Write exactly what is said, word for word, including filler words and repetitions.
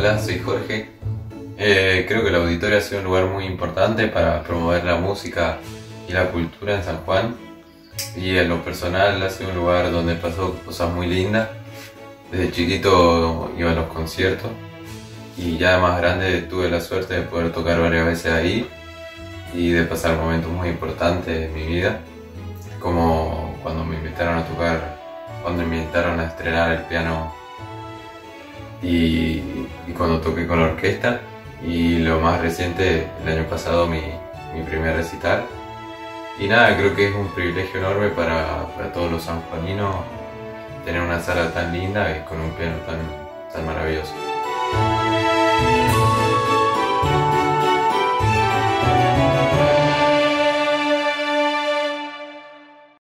Hola, soy Jorge. Eh, creo que el auditorio ha sido un lugar muy importante para promover la música y la cultura en San Juan. Y en lo personal ha sido un lugar donde pasó cosas muy lindas. Desde chiquito iba a los conciertos y ya más grande tuve la suerte de poder tocar varias veces ahí y de pasar momentos muy importantes en mi vida, como cuando me invitaron a tocar, cuando me invitaron a estrenar el piano y, y cuando toqué con la orquesta, y lo más reciente, el año pasado, mi, mi primer recital. Y nada, creo que es un privilegio enorme para, para todos los sanjuaninos tener una sala tan linda y con un piano tan, tan maravilloso.